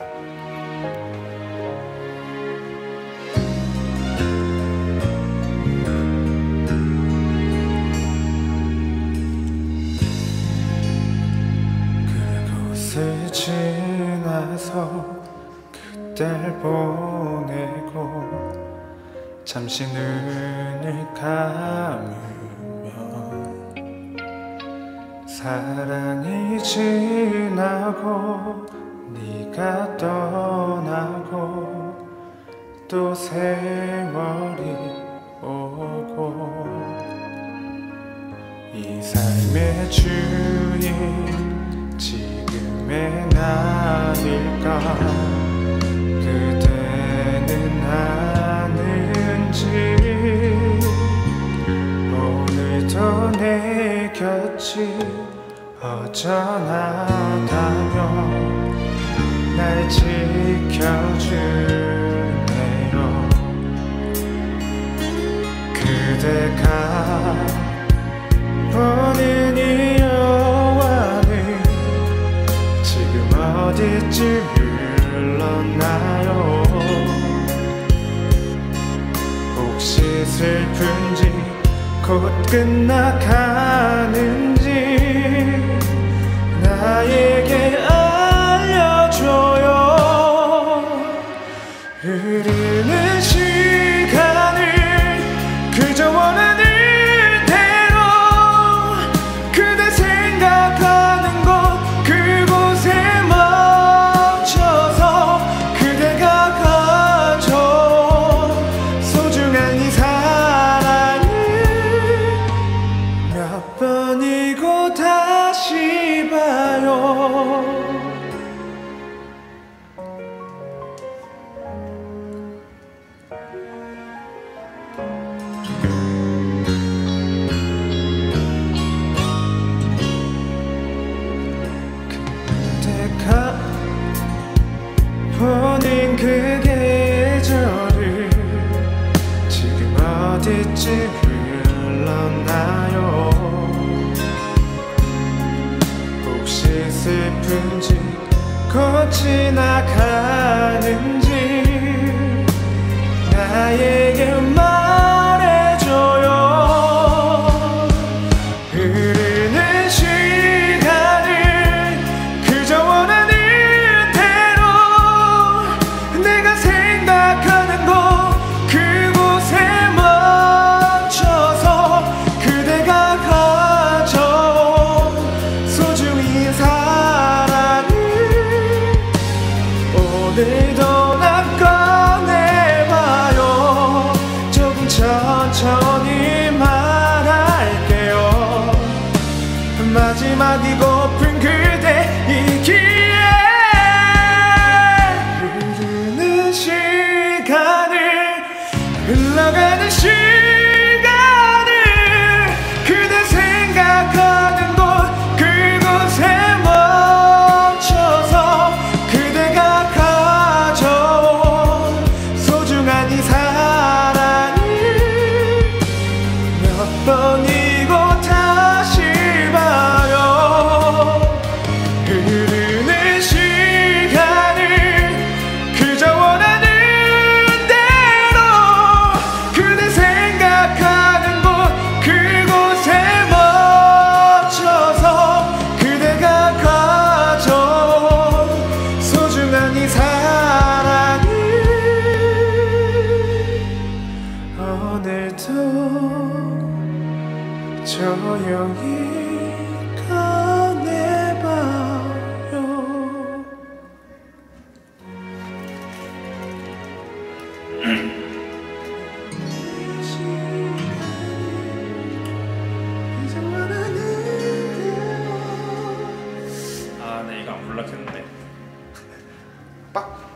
그곳을 지나서 그댈 보내고 잠시 눈을 감으면 사랑이 지나고 네가 떠나고 또 세월이 오고 이 삶의 주인 지금의 나일까 그대는 아는지 오늘도 내 곁이 허전하다며 날 지켜주네요. 그대가 보는 이 여와는 지금 어디쯤 흘렀나요? 혹시 슬픈지 곧 끝나가는지 나에게 알려줘요. 흐르는 시간을 그저 원하는 대로 그대 생각하는 곳 그곳에 멈춰서 그대가 가져 소중한 이 사랑을 몇 번이고 다시 봐요. 그대가 보낸 그 계절을 지금 어디쯤 흘렀나요? 혹시 슬픈지 곧 지나가는지 나에게 말해줘요. 흐르는 시간을 그저 원하는 대로 내가 생각하는 곳 그곳에 멈춰서 그대가 가져 소중히 사랑을 오늘도 난 꺼내봐요. 조금 천천히 말할게요. 마지막이고픈 그대이기에 흐르는 시간을 흘러가는 시간을 그대 생각하는 곳 그곳에 멈춰서 그대가 가져온 소중한 이 사랑을 몇 번이고 다시 봐요. 흐르는 시간을 그저 원하는 대로 그대 생각하는 곳 그곳에 멈춰서 그대가 가져온 소중한 이 사랑을 오늘도 조용히 꺼내봐요. 아, 네, 이거 안 불렀겠는데. 빡!